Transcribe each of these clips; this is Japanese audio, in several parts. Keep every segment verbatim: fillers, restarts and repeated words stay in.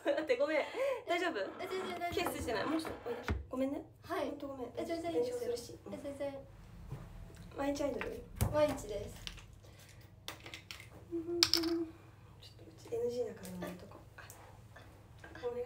待ってごめん、大丈夫？ え全然大丈夫。 ケースしてない。もうちょっとおいで。ごめんね。 はい。 本当ごめん。 え全然いいですよ。 炎症するし。 え全然毎日アイドル。 毎日です。 ちょっとうち エヌジー だからやめとこう。お願い。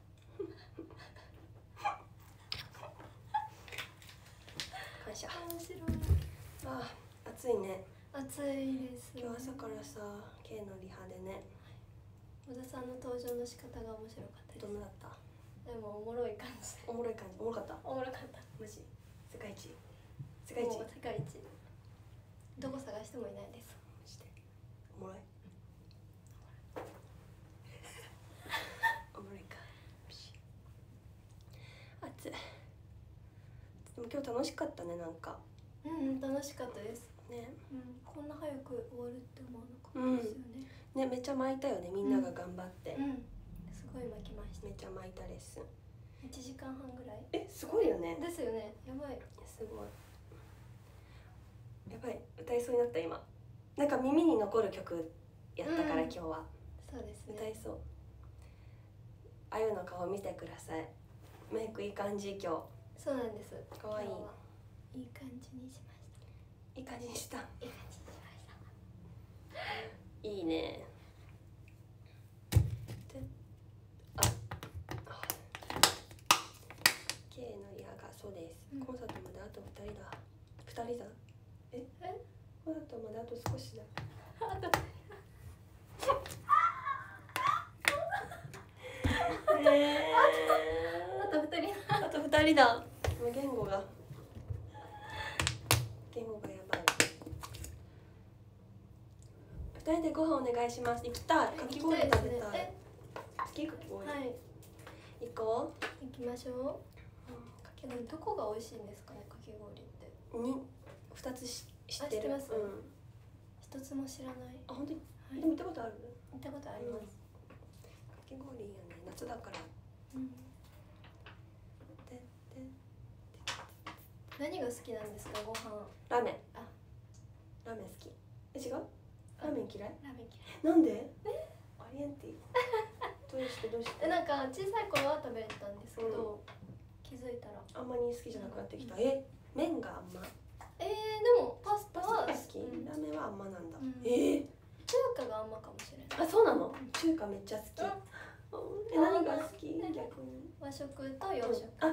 感謝。 面白い。 ああ、暑いね。 暑いです。 今日朝からさ、K のリハでね。 小田さんの登場の仕方が面白かったです。 どんなだった？ でもおもろい感じ。 おもろい感じ。おもろかった。 おもろかった。 マジ。世界一。世界一。 もう世界一。どこ探してもいないです。 して。おもろい。おもろいか。暑い。でも今日楽しかったね、なんか。 うん楽しかったです。 ね。 うん、こんな早く終わるって思わなかったですよね。 ね、めっちゃ巻いたよね、みんなが頑張って。 うん、すごい巻きました。 めっちゃ巻いたレッスン。 いちじかんはんぐらい。 え、すごいよね。 ですよね。やばい。 すごい。やばい、歌いそうになった今。なんか耳に残る曲やったから、今日は。 そうですね。 歌いそう。あゆの顔見てください。メイクいい感じ今日。 そうなんです。 可愛い。 いい感じにしました。 いい感じにした。 いい感じにしました。 いいね。で、あ、K のリハがそうです。 うん、 コンサートまであとふたりだ。ふたりだ。え？ え？ コンサートまであと少しだ。 あと。 えあとふたり。 あとふたりだ。もう言語が。言語がやばい。二人でご飯お願いします。行きたい。かき氷食べたい。好きかき氷。 はい。 行こう。行きましょう。けどどこが美味しいんですかね、かき氷って。 に二つし知ってる。 知ってます。 うん。 一つも知らない。 あ、本当に。 はい、 でも行ったことある？ 行ったことあります。 かき氷いいよね。夏だから。 うん。 でで何が好きなんですか、ご飯。 ラーメン。 あ、 ラーメン好き。え、違う？ラーメン嫌い？ ラーメン嫌い。 なんで？え？アリエンティ。どうしてどうして？ え、なんか小さい頃は食べれたんですけど、うん、気づいたらあんまり好きじゃなくなってきた。うん、え、麺があんま。 えー、でもパスタは好き。 うん、ラーメンはあんまなんだ。うん、 えー、中華があんまかもしれない。 あ、そうなの？中華めっちゃ好き。うん、え、何が好き？逆に。 和食と洋食。 あ。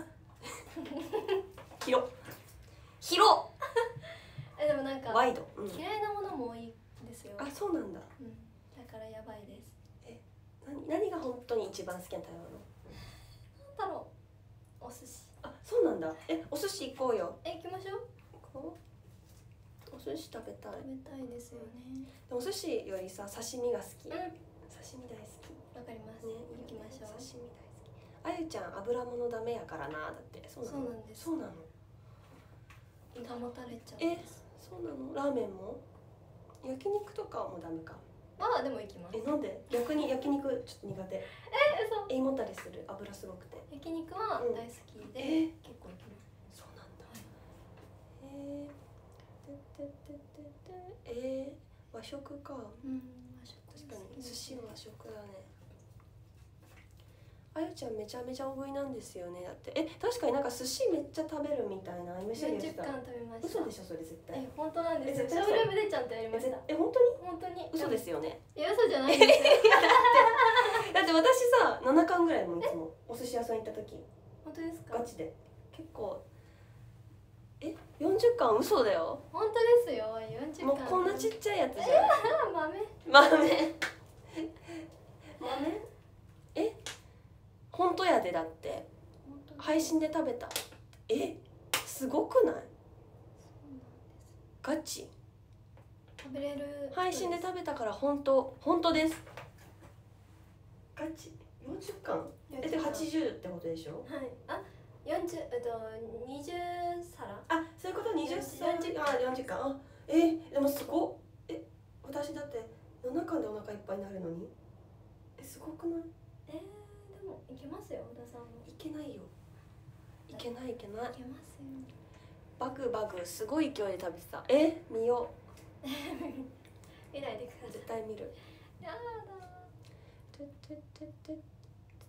広。広。 え、でもなんかワイド、 うん、嫌いなものも多いですよ。 あ、そうなんだ。 うん、だからやばいです。 え、な何が本当に一番好きな食べ物？ なんだろう。お寿司。 あ、そうなんだ。え、お寿司行こうよ。 え、行きましょう。 こう。お寿司食べたい。 食べたいですよね。 でもお寿司よりさ、刺身が好き。うん、刺身大好き。 わかります。ね、行きましょう。 刺身大好き。あゆちゃん油物ダメやからな、だって。そうなの？ そうなんです。 そうなの。 胃がもたれちゃう。 え、そうなの？ラーメンも？焼肉とかはもうダメか。 ああ、でも行きます。 え、なんで？逆に焼肉ちょっと苦手。 え、嘘。 胃もたれする。油すごくて。 焼肉は大好きで、結構行きます。 そうなんだ。えー、ててててて、えー、和食か。うん、和食。確かに寿司は和食だね。あゆちゃんめちゃめちゃ大食いなんですよね。だってえ、確かになんか寿司めっちゃ食べるみたいな エムシー でした。 よんじゅっかん食べました。 嘘でしょそれ絶対。 え、本当なんですよ。ショールームでちゃんとやりました。 え、本当に？ 本当に。 嘘ですよね。 いや、嘘じゃないですよ。 だって私さ、ななかんぐらいもいつもお寿司屋さん行った時。 本当ですか？ ガチで結構。え、よんじゅっかん嘘だよ。 本当ですよ。よんじゅっかん。 もうこんなちっちゃいやつじゃん。 豆豆豆え、本当やで。だって配信で食べた。え、すごくない？ガチ。 食べれる。 配信で食べたから本当本当です。ガチよんじゅっかん。え、ではちじゅうってことでしょ？ はい。あ、よんじゅう、えっとにじゅう皿。 あ、そういうこと。にじゅう皿。あ、よんじゅっかん。あ、え、でもすごっ。え、私だってななかんでお腹いっぱいになるのに。え、すごくない？ えー、でもいけますよ、小田さんも。 いけないよ。いけないいけない。 いけますよ。 バグバグすごい勢いで食べてた。え、見よう。見ないでください。 絶対見る。 やだ。 てててて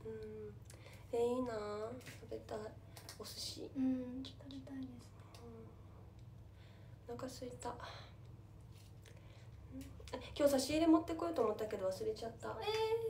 うんえいいな食べたいお寿司。 うん食べたいですね。 お腹すいた。今日差し入れ持ってこようと思ったけど忘れちゃった。 え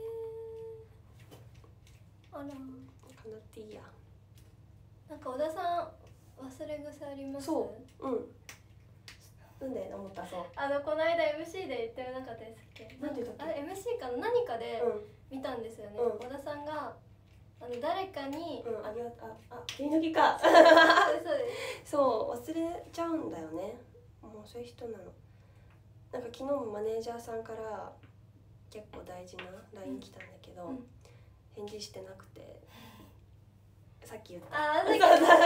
ー、あら。 かなっていいや。 なんか小田さん忘れ癖あります？ そううんなんで思ったそう。 あのこの間 エムシー で言ってなかったですっけ？ なんて言ったっけ？ あれ エムシー かの何かでうん見たんですよね。 うん小田さんがあの誰かに、 うんありがとうああ切り抜きか。 そうですそうです。 そう忘れちゃうんだよね。もうそういう人なの。なんか昨日もマネージャーさんから結構大事な ライン 来たんだけど、 うん返事してなくてさっき言ったあーさっき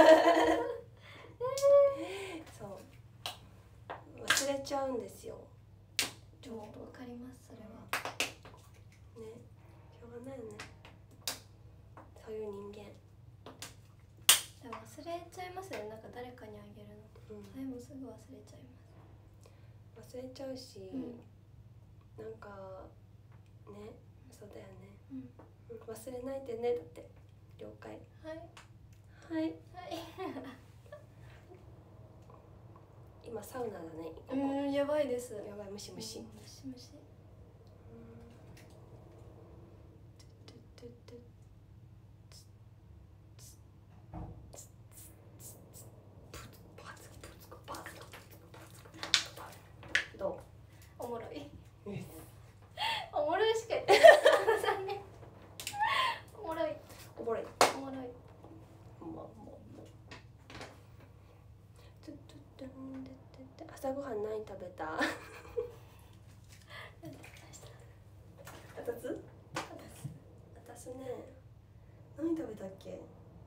そう忘れちゃうんですよ。 ちょっとわかりますそれは。 ねしょうがないよねそういう人間。 でも忘れちゃいますよね。なんか誰かにあげるの。 うんあれもすぐ忘れちゃいます。 忘れちゃうし、 うんなんかねそうだよね、 うんうん忘れないでねだって了解はいはいはい。 今サウナだねここ、 うんやばいです。 やばいムシムシ、 うんムシムシ。 どおもろい。 うおもろいしか言ってない。おもろい。 おもろいおもろい。 まあまあまあ朝ごはん何食べた？あたつ？あたすね。何食べたっけ？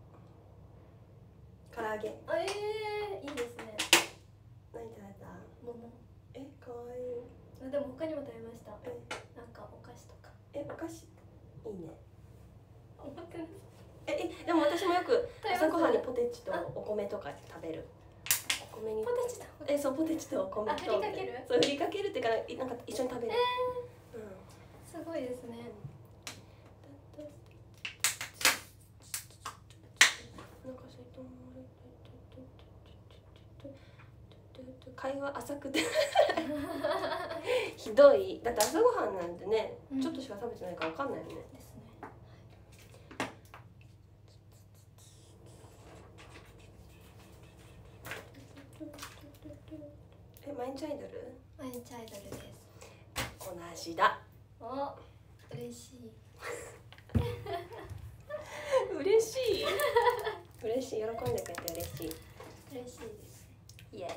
唐揚げ。 あええー、いいですね。 何食べた？ 桃。 え、可愛い。 あでも他にも食べました。 え、 なんかお菓子とか。 え、お菓子。いいね。 思ってます。 え、え、でも私もよく食べます朝ごはんにポテチとお米とか食べる。お米に。 ポテチだ。 え、そうポテチとお米と。 あ振りかけるそう振りかけるっていうかなんか一緒に食べる。 えうん。 ー、すごいですね。 なんかそれと会話浅くてひどい。だって朝ごはんなんてね、 うんちょっとしか食べてないからわかんないよね。 ですね。 え、毎日アイドル？ 毎日アイドルです。 同じだ。 お、嬉しい。 嬉しい。嬉しい。喜んでくれて嬉しい。 嬉しいです。 イエイ。イエイイエイイエイ。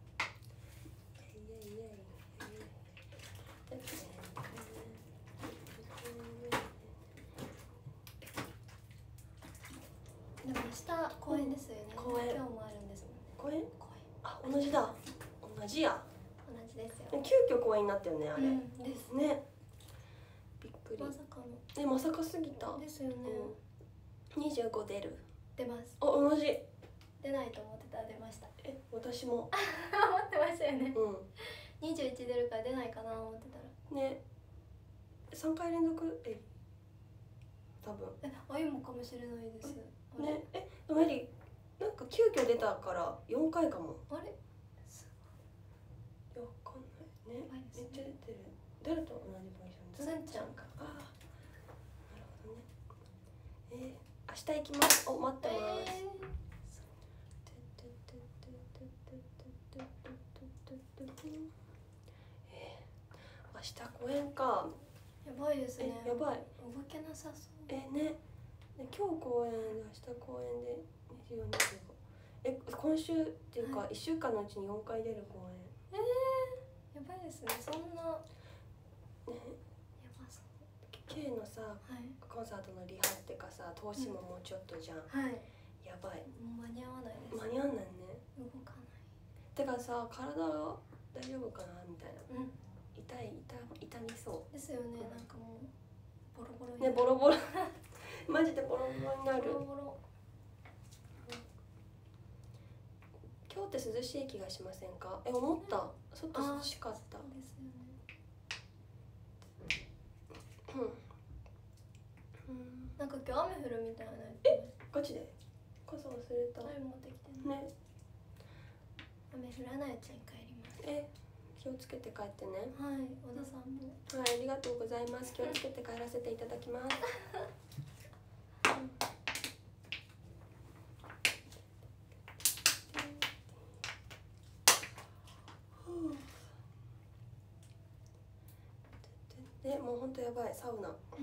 でも明日公演ですよね。 公演今日もあるんですもんね。 公演？ 公あ、同じだ。同じや。 演。同じですよ。 急遽公演になったよね、あれ。 うんです。 ね。びっくり。 まさかの。 え、まさかすぎた。 ですよね。 にじゅうご出る。 出ます。 あ、同じ。 出ないと思ってたら出ました。 え、私も。 思ってましたよね。 うにじゅういち出るから出ないかな思ってたら。 ん。ね。さんかい連続。え。多分。 え、あいもかもしれないです。あれね。え、でもエリ。なんか急遽出たからよんかいかも。 あれ。 いや、わかんない。ね。 やばいですねめっちゃ出てる。誰と同じポジション？ ずんちゃんか。ああ。なるほどね。えー、明日行きます。お、待ってます。 ええー、明日公演か。 ー、やばいですね。 え、やばい。 動けなさそう。 えね。で今日公演で明日公演でにじゅうよん、にじゅうご。え、今週っていうかいっしゅうかんのうちによんかい出る公演。 えー、やばいですね。そんな。 ね。 やばそう。 K のさ、 はい。 コンサートのリハってかさ、投資ももうちょっとじゃん。 はい。 やばい。 もう間に合わないです。 間に合わないね。 動かない。 てかさ、体大丈夫かなみたいな。 うん。 痛い痛痛みそですよね。なんかもうボロボロう。 に。 ね、ボロボロ。マジでボロボロになる。 ボロボロ。 今日って涼しい気がしませんか？え、思った。外涼しかった。 そうですよね。 うん。うん。 なんか今日雨降るみたいなやつ。え、 ガチで傘忘れた。 はい、持ってきてね。 ね。 雨降らないうちに帰ります。 え、気をつけて帰ってね。 はい、小田さんも。 はい、ありがとうございます。気をつけて帰らせていただきます。で、もう本当やばい、サウナ。 うん。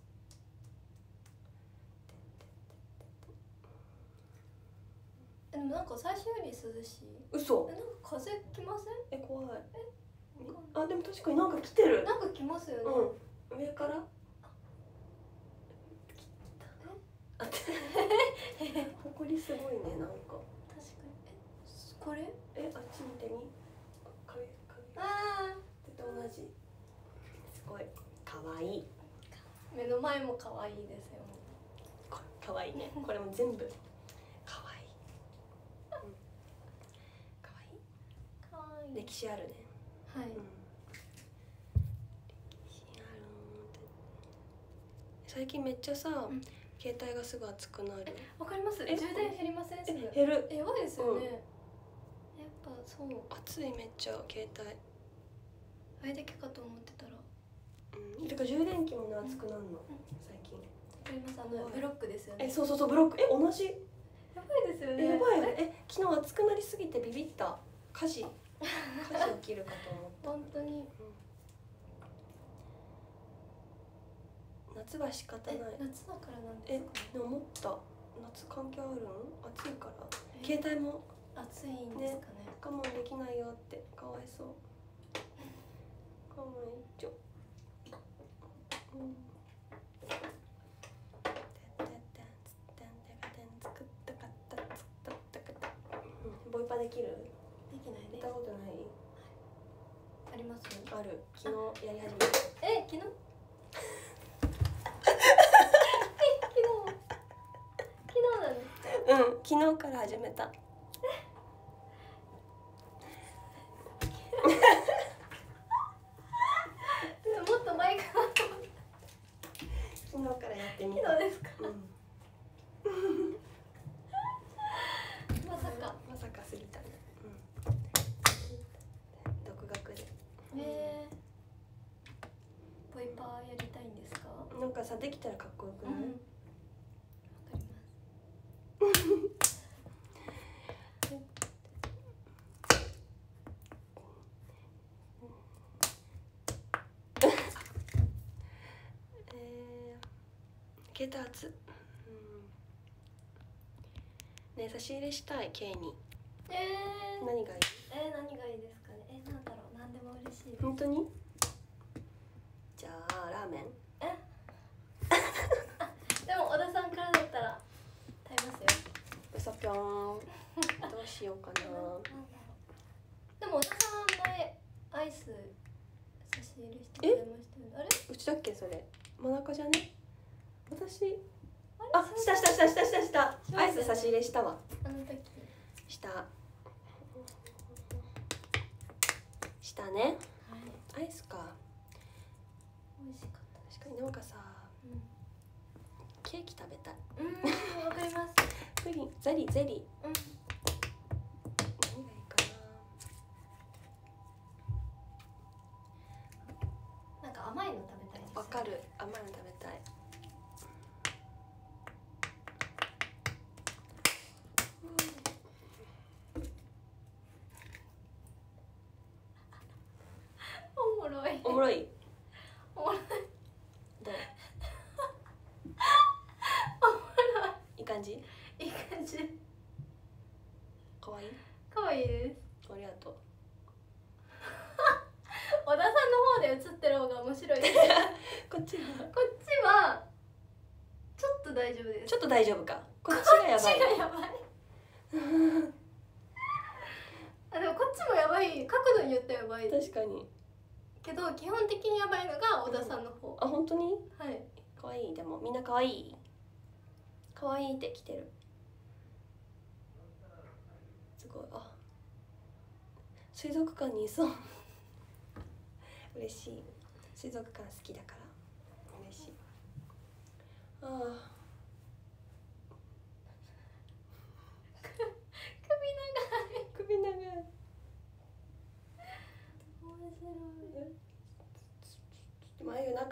でもなんか最初より涼しい。 嘘。 え、なんか風来ません？ え、怖い。 え、 あ、でも確かになんか来てる。 なんか来ますよね。 うん。上から。あ、ほこりすごいね、なんか。 確かに。え、これ？ え、あっち見てみ。影、影。 ああ。 絶対同じ。すごい。可愛い。 目の前も可愛いですよ。 これ可愛いね。これも全部。可愛い。うん。可愛い。 可愛い。 歴史あるね。 はい。 うん。歴史ある。最近めっちゃさ、うん、携帯がすぐ熱くなる。 わかります。充電減りません？すぐ。 減る。 やばいですよね。うん、やっぱそう。 熱いめっちゃ携帯。 あれだけかと思ってたら。 うん。てか充電器もね熱くなるの。うん、最近。 わかります。あのブロックですよね。 え、そうそうそう、ブロック。え、同じ。 やばいですよね。 やばいよね。え、昨日熱くなりすぎてビビった。火事。火事起きるかと思った。 本当に。うん、 夏は仕方ない。 夏だからなんですかね。 え、思った。夏関係あるの？暑いから。携帯も暑いんですかね。 我慢できないよって、かわいそう。かわいいちょ。うん。ボイパできる？ できないです。 やったことない？ あります？ ある。昨日やり始めた。 え、昨日？ うん、昨日から始めた。 もっと前かな。 昨日からやってみた。 昨日ですか？ うん、 まさか。 まさかすぎたね。うん。独学で。 えー。ボイパーやりたいんですか？ なんかさ、できたらかっこよくない？うん、携帯熱、うん、ねえ、差し入れしたい K に。 えー、 何がいい？ えー、何がいいですかね。え、なんだろう、なんでも嬉しいです。 本当に？じゃあラーメン。 えでも小田さんからだったら食べますよ。 うそぴょん。どうしようかな。 でも小田さん前アイス差し入れしてくれましたよね。あれ？ うちだっけそれ？真中じゃね？私、あ、したしたしたしたしたした。アイス差し入れしたわ。 あの時。 した。したね。はい。アイスか。 美味しかった。 確かになんかさ、うん、ケーキ食べたい。 うん、わかります。 プリン、ゼリー、ゼリー。うん。何がいいかな。なんか甘いの食べたいです。 わかる。甘いの食べたい。 おもろい。 おもろい。 おもろい。 どう？ おもろい。 いい感じ？ いい感じ。 可愛い？ 可愛いです。 ありがとう。 小田さんの方で映ってる方が面白いです。 こっちは？ こっちはちょっと大丈夫です。 ちょっと大丈夫か。こっちがやばい。 こっちがやばい。あ、でもこっちもやばい。角度によってやばい。 確かに。 けど基本的にやばいのが小田さんの方。 あ、本当に？ はい。 可愛い。でもみんな可愛い。可愛いって来てる。すごい。あ、水族館にいそう。嬉しい。水族館好きだから嬉しい。ああ、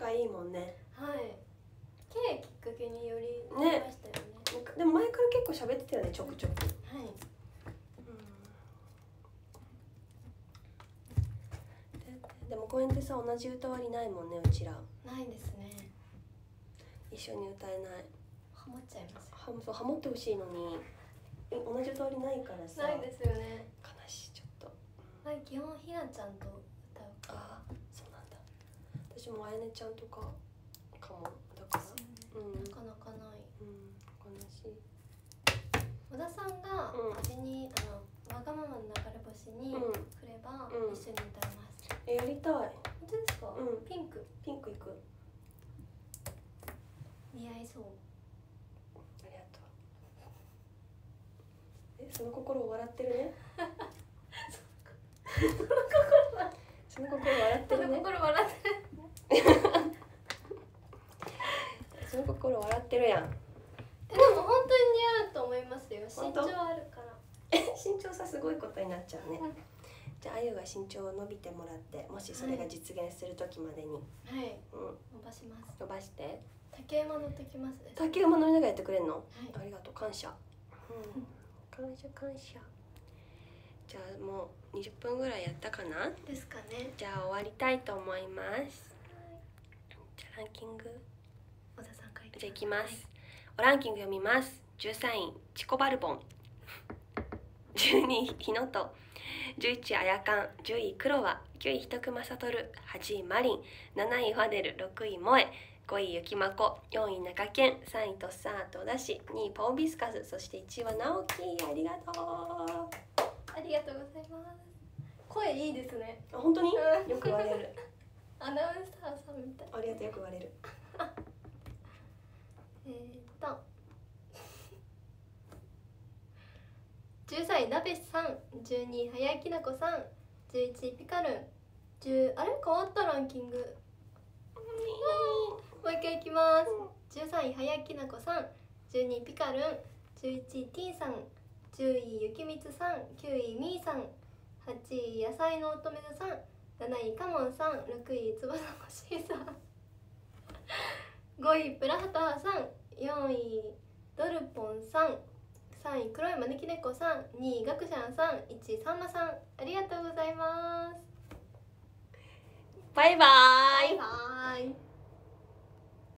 仲いいもんね。 はい。K きっかけによりましたよね。 でも前から結構喋ってたよね、ちょくちょく。 はい。 でも公園でさ、同じ歌割りないもんね、うちら。 ないですね。 一緒に歌えない。 ハモっちゃいますよ。 ハモ、そうハモってほしいのに同じ歌割りないからさ。 ないですよね。 悲しい、ちょっと。 はい、基本ひなちゃんと歌う。 ああ、そうなんだ。私もあやねちゃんとかかも。だから、うん、 なかなかない。 うん、悲しい。 小田さんが味に、あのわがままの流れ星に来れば一緒に歌います。 え、やりたい。 本当ですか？ うん。 ピンク。 ピンクいく。 似合いそう。 ありがとう。え、その心笑ってるね。その心笑ってるね。 心笑ってる。 その心笑ってるやん。 でも本当に似合うと思いますよ。身長あるから。 身長さ、すごいことになっちゃうね。じゃああゆが身長を伸びてもらって、もしそれが実現する時までに、 はい、 うん、 伸ばします。 伸ばして。 竹馬乗ってきますね。 竹馬乗りながらやってくれんの？はい、ありがとう、感謝。うん、感謝感謝。じゃあもうにじゅっぷんぐらいやったかな？ ですかね。 じゃあ終わりたいと思います。はい、じゃあランキング。 小田さん書いて。 じゃあいきます。おランキング読みます。じゅうさんいチコバルボン。じゅうにいひのと。じゅういちいあやかん、じゅういクロワ、きゅういひとくまさとる、はちいマリン、なないファデル、ろくいモエ、ごいゆきまこ、よんい中堅、さんいとっさーとだし、にいポンビスカス、そしていちいはなおき。ありがとう。 ありがとうございます。声いいですね。 あ、本当に？よく言われる。 アナウンサーさんみたい。 ありがとう、よく言われる。 えーっとじゅうさんいなべさん、じゅうにいはやきなこさん、じゅういちいピカルン、じゅうあれ変わったランキング。もう一回いきます。じゅうさんいはやきなこさん、じゅうにいピカルン、じゅういちいティーンさん、じゅういゆきみつさん、きゅういみーさん、はちい野菜の乙女座さん、なないかもんさん、ろくいつばさほしいさん、ごいプラハタさん、よんいドルポンさん、さんい黒い招き猫さん、にいガクシャンさん、いちいさんまさん。ありがとうございます。 バイバーイ。 バイバーイ。